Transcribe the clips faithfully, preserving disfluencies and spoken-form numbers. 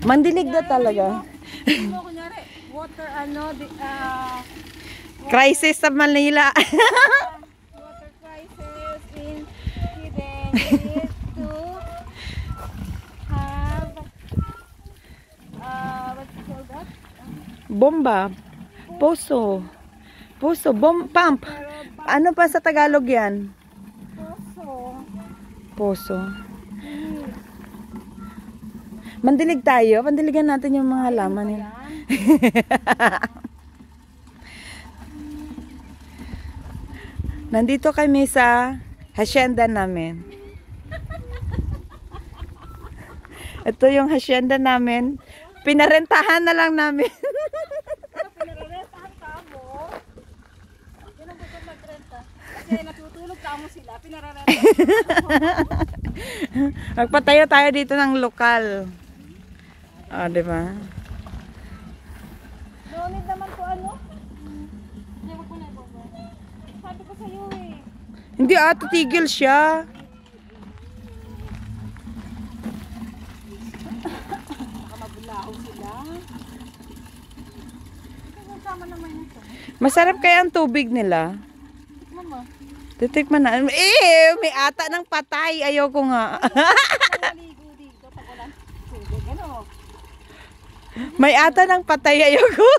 Mandilig na talaga. Ano kunyari, water ano, di, uh, Crisis sa Manila. water crisis in Sweden. You need to have uh, what's it called that? Bomba. Poso. Poso. Bom pump. Ano pa sa Tagalog yan? Poso. Poso. Mandilig tayo. Pandiligan natin yung mga halaman nila. Nandito kami sa hacienda namin. Ito yung hacienda namin. Pinarentahan na lang namin. Ano pinarentahan ka mo? Yan ang gusto magrenta. Kasi natutulog ka mo sila. Pinarentahan mo. Magpatayo tayo dito ng lokal. Ah, di ba? No need naman po ano? Hindi mo po na ibobo. Sabi ko sa'yo eh. Hindi ah, titigil siya. Baka mabulaho sila. Kasama naman ito. Masarap kaya ang tubig nila. Mama. Titikman na. Eh, may ata ng patay. Ayoko nga. Maligo dito pag walang tubig. Ano? May ata ng patay. Ayoko.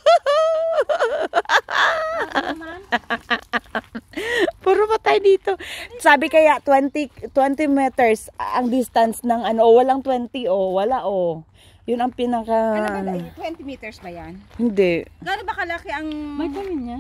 Naman? Puro patay dito. Sabi kaya twenty, twenty meters ang distance ng ano. O, walang twenty o. Wala o. Yun ang pinaka... Ano ba? twenty meters ba yan? Hindi. Gano'n ba kalaki ang... May tamin niya?